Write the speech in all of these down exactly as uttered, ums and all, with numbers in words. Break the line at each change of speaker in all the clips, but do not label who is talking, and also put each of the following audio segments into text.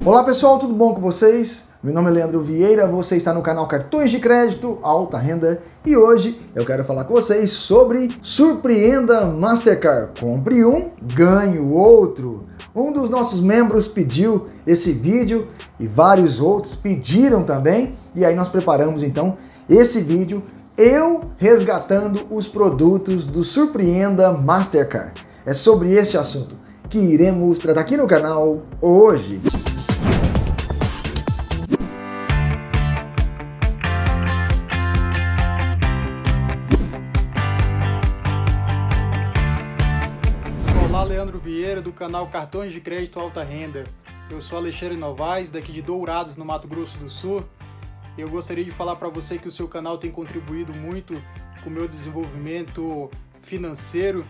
Olá pessoal, tudo bom com vocês? Meu nome é Leandro Vieira, você está no canal Cartões de Crédito Alta Renda e hoje eu quero falar com vocês sobre Surpreenda Mastercard. Compre um, ganhe o outro. Um dos nossos membros pediu esse vídeo e vários outros pediram também, e aí nós preparamos então esse vídeo, eu resgatando os produtos do Surpreenda Mastercard. É sobre este assunto que iremos tratar aqui no canal hoje.
Olá, Leandro Vieira do canal Cartões de Crédito Alta Renda. Eu sou Alexandre Novaes, daqui de Dourados, no Mato Grosso do Sul. Eu gostaria de falar para você que o seu canal tem contribuído muito com o meu desenvolvimento financeiro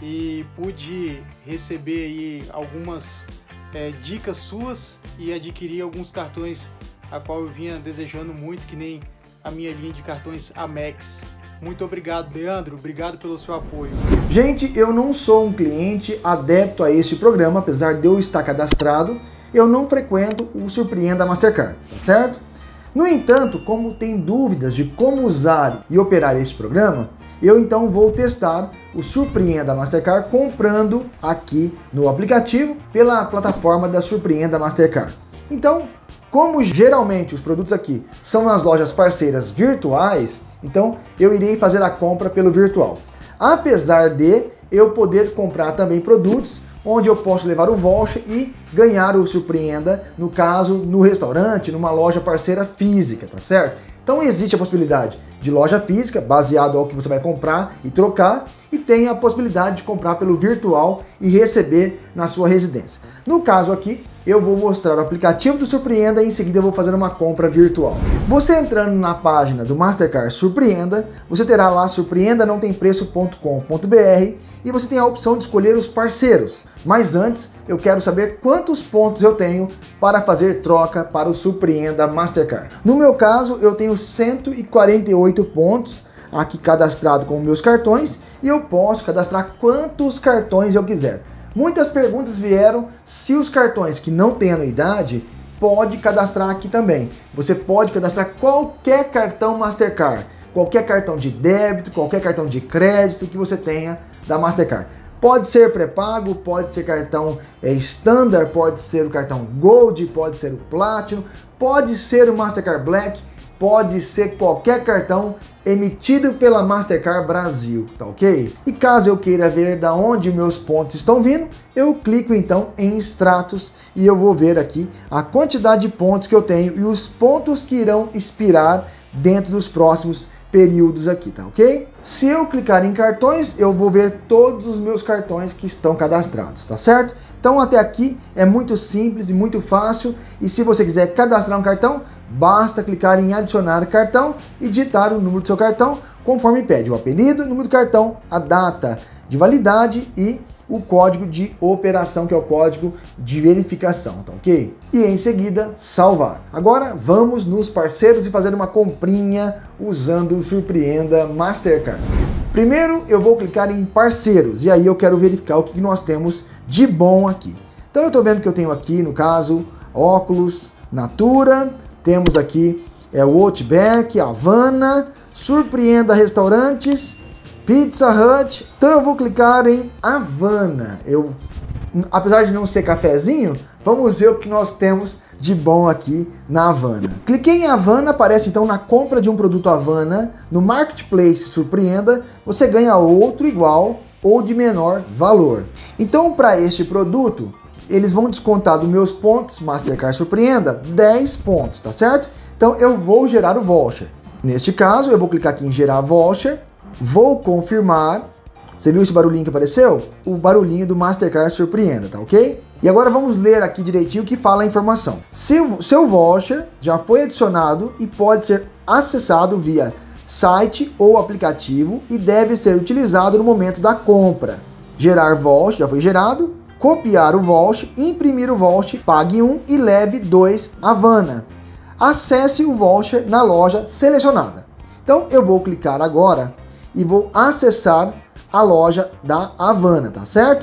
e pude receber aí algumas é, dicas suas e adquirir alguns cartões a qual eu vinha desejando muito, que nem a minha linha de cartões Amex. Muito obrigado, Leandro. Obrigado pelo seu apoio.
Gente, eu não sou um cliente adepto a este programa, apesar de eu estar cadastrado, eu não frequento o Surpreenda Mastercard, tá certo? No entanto, como tem dúvidas de como usar e operar este programa, eu então vou testar o Surpreenda Mastercard comprando aqui no aplicativo pela plataforma da Surpreenda Mastercard. Então, como geralmente os produtos aqui são nas lojas parceiras virtuais, então eu irei fazer a compra pelo virtual. Apesar de eu poder comprar também produtos onde eu posso levar o voucher e ganhar o Surpreenda, no caso, no restaurante, numa loja parceira física, tá certo? Então existe a possibilidade de loja física, baseado ao que você vai comprar e trocar, e tem a possibilidade de comprar pelo virtual e receber na sua residência. No caso aqui, eu vou mostrar o aplicativo do Surpreenda e em seguida eu vou fazer uma compra virtual. Você entrando na página do Mastercard Surpreenda, você terá lá surpreenda não tem preço ponto com ponto br e você tem a opção de escolher os parceiros. Mas antes, eu quero saber quantos pontos eu tenho para fazer troca para o Surpreenda Mastercard. No meu caso, eu tenho cento e quarenta e oito pontos aqui cadastrado com meus cartões e eu posso cadastrar quantos cartões eu quiser. Muitas perguntas vieram se os cartões que não têm anuidade pode cadastrar aqui também. Você pode cadastrar qualquer cartão Mastercard, qualquer cartão de débito, qualquer cartão de crédito que você tenha da Mastercard. Pode ser pré-pago, pode ser cartão é, Standard, pode ser o cartão Gold, pode ser o Platinum, pode ser o Mastercard Black, pode ser qualquer cartão emitido pela Mastercard Brasil, tá ok? E caso eu queira ver da onde meus pontos estão vindo, eu clico então em extratos e eu vou ver aqui a quantidade de pontos que eu tenho e os pontos que irão expirar dentro dos próximos períodos aqui, tá ok? Se eu clicar em cartões, eu vou ver todos os meus cartões que estão cadastrados, tá certo? Então até aqui é muito simples e muito fácil, e se você quiser cadastrar um cartão, basta clicar em adicionar cartão e digitar o número do seu cartão, conforme pede o apelido, o número do cartão, a data de validade e o código de operação, que é o código de verificação, tá ok? E em seguida, salvar. Agora vamos nos parceiros e fazer uma comprinha usando o Surpreenda Mastercard. Primeiro eu vou clicar em parceiros e aí eu quero verificar o que nós temos de bom aqui. Então eu tô vendo que eu tenho aqui, no caso, óculos, Natura, temos aqui é, o Outback, Havana, Surpreenda Restaurantes, Pizza Hut. Então eu vou clicar em Havana. Eu, apesar de não ser cafezinho, vamos ver o que nós temos de bom aqui na Havana. Cliquei em Havana, aparece então na compra de um produto Havana, no Marketplace Surpreenda, você ganha outro igual ou de menor valor. Então para este produto, eles vão descontar dos meus pontos Mastercard Surpreenda dez pontos, tá certo? Então eu vou gerar o voucher. Neste caso, eu vou clicar aqui em gerar voucher, vou confirmar. Você viu esse barulhinho que apareceu? O barulhinho do Mastercard Surpreenda, tá ok? E agora vamos ler aqui direitinho o que fala a informação. Seu, seu voucher já foi adicionado e pode ser acessado via site ou aplicativo e deve ser utilizado no momento da compra. Gerar voucher, já foi gerado. Copiar o voucher, imprimir o voucher, pague um e leve dois Havana. Acesse o voucher na loja selecionada. Então eu vou clicar agora e vou acessar a loja da Havana, tá certo?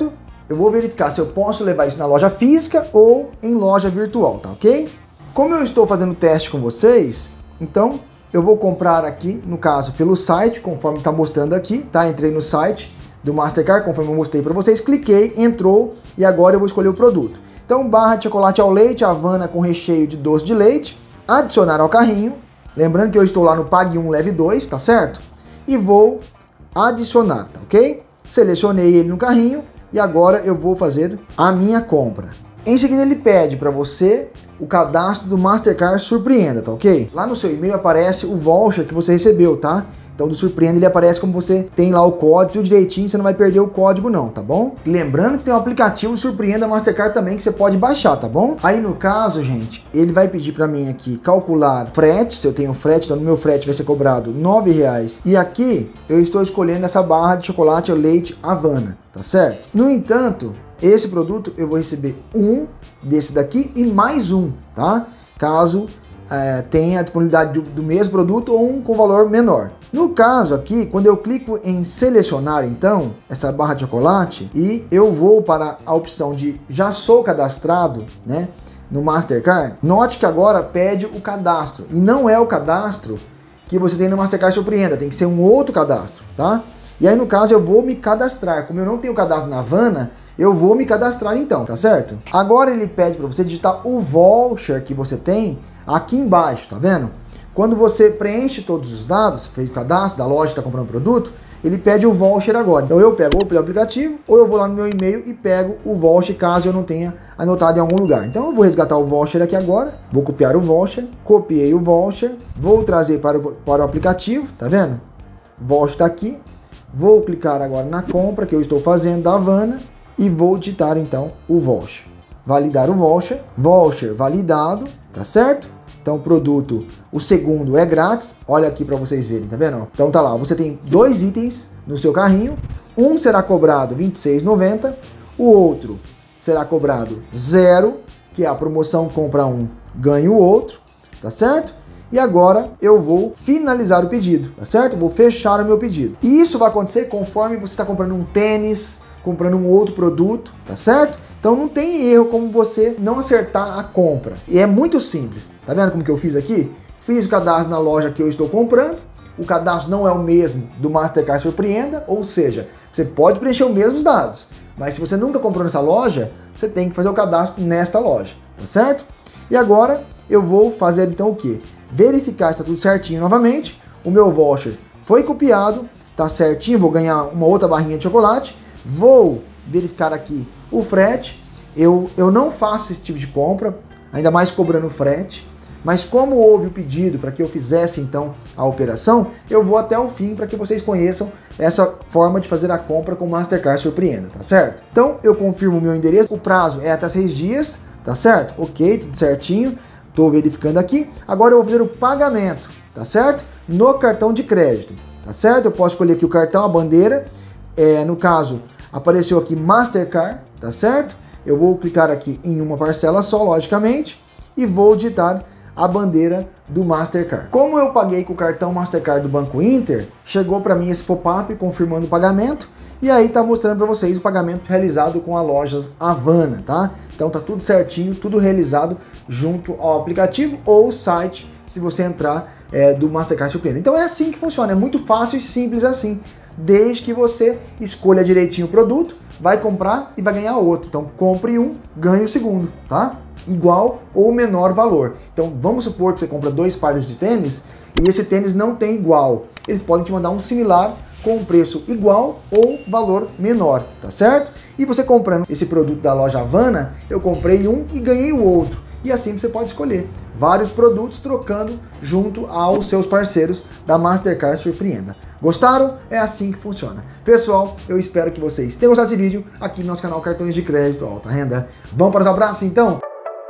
eu vou verificar se eu posso levar isso na loja física ou em loja virtual, tá ok? Como eu estou fazendo teste com vocês, então eu vou comprar aqui, no caso, pelo site, conforme está mostrando aqui, tá? Entrei no site do Mastercard, conforme eu mostrei para vocês, cliquei, entrou e agora eu vou escolher o produto. Então, barra de chocolate ao leite, Havana com recheio de doce de leite, adicionar ao carrinho, lembrando que eu estou lá no Pague um, Leve dois, tá certo? E vou adicionar, tá ok? Selecionei ele no carrinho e agora eu vou fazer a minha compra. Em seguida ele pede para você o cadastro do Mastercard Surpreenda, tá ok? Lá no seu e-mail aparece o voucher que você recebeu, tá? Então do Surpreenda ele aparece como você tem lá o código, tudo direitinho, você não vai perder o código não, tá bom? Lembrando que tem um aplicativo Surpreenda Mastercard também que você pode baixar, tá bom? Aí no caso, gente, ele vai pedir para mim aqui calcular frete, se eu tenho frete, então no meu frete vai ser cobrado nove reais. E aqui eu estou escolhendo essa barra de chocolate ao leite Havana, tá certo? No entanto, esse produto eu vou receber um desse daqui e mais um, tá? Caso é, tenha a disponibilidade do, do mesmo produto ou um com valor menor. No caso aqui, quando eu clico em selecionar então essa barra de chocolate e eu vou para a opção de já sou cadastrado, né, no Mastercard, note que agora pede o cadastro e não é o cadastro que você tem no Mastercard Surpreenda, tem que ser um outro cadastro, tá? E aí no caso eu vou me cadastrar, como eu não tenho cadastro na Havana, eu vou me cadastrar então, tá certo? Agora ele pede para você digitar o voucher que você tem aqui embaixo, tá vendo? Quando você preenche todos os dados, fez o cadastro da loja que está comprando o produto, ele pede o voucher agora. Então eu pego ou pelo aplicativo, ou eu vou lá no meu e-mail e pego o voucher caso eu não tenha anotado em algum lugar. Então eu vou resgatar o voucher aqui agora, vou copiar o voucher, copiei o voucher, vou trazer para o, para o aplicativo, tá vendo? O voucher está aqui, vou clicar agora na compra que eu estou fazendo da Havana e vou digitar então o voucher. Validar o voucher, voucher validado, tá certo? Então o produto, o segundo é grátis, olha aqui para vocês verem, tá vendo? Então tá lá, você tem dois itens no seu carrinho, um será cobrado vinte e seis reais e noventa centavos, o outro será cobrado zero, que é a promoção compra um, ganha o outro, tá certo? E agora eu vou finalizar o pedido, tá certo? Vou fechar o meu pedido. E isso vai acontecer conforme você está comprando um tênis, comprando um outro produto, tá certo? Então não tem erro como você não acertar a compra. E é muito simples. Tá vendo como que eu fiz aqui? Fiz o cadastro na loja que eu estou comprando. O cadastro não é o mesmo do Mastercard Surpreenda, ou seja, você pode preencher os mesmos dados. Mas se você nunca comprou nessa loja, você tem que fazer o cadastro nesta loja, tá certo? E agora eu vou fazer então o quê? Verificar se está tudo certinho novamente. O meu voucher foi copiado, tá certinho, vou ganhar uma outra barrinha de chocolate. Vou verificar aqui o frete. Eu, eu não faço esse tipo de compra, ainda mais cobrando frete, mas como houve o pedido para que eu fizesse então a operação, eu vou até o fim para que vocês conheçam essa forma de fazer a compra com o Mastercard Surpreenda, tá certo? Então eu confirmo o meu endereço, o prazo é até seis dias, tá certo? Ok, tudo certinho, estou verificando aqui. Agora eu vou fazer o pagamento, tá certo? No cartão de crédito, tá certo? Eu posso escolher aqui o cartão, a bandeira, é, no caso apareceu aqui Mastercard, tá certo? Eu vou clicar aqui em uma parcela só, logicamente, e vou digitar a bandeira do Mastercard. Como eu paguei com o cartão Mastercard do Banco Inter, chegou para mim esse pop-up confirmando o pagamento, e aí tá mostrando para vocês o pagamento realizado com a Lojas Havana, tá? Então tá tudo certinho, tudo realizado junto ao aplicativo ou site, se você entrar é, do Mastercard Surpreenda. Então é assim que funciona, é muito fácil e simples assim, desde que você escolha direitinho o produto, vai comprar e vai ganhar outro. Então compre um, ganhe o segundo, tá? Igual ou menor valor. Então vamos supor que você compra dois pares de tênis e esse tênis não tem igual. Eles podem te mandar um similar com um preço igual ou valor menor, tá certo? E você comprando esse produto da loja Havana, eu comprei um e ganhei o outro. E assim você pode escolher vários produtos trocando junto aos seus parceiros da Mastercard Surpreenda. Gostaram? É assim que funciona. Pessoal, eu espero que vocês tenham gostado desse vídeo aqui no nosso canal Cartões de Crédito Alta Renda. Vamos para os abraços então?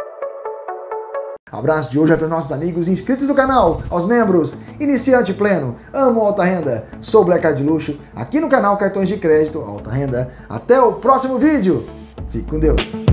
Abraço de hoje é para nossos amigos inscritos do canal, aos membros, iniciante pleno, amo alta renda, sou Black Card de Luxo, aqui no canal Cartões de Crédito Alta Renda. Até o próximo vídeo. Fique com Deus.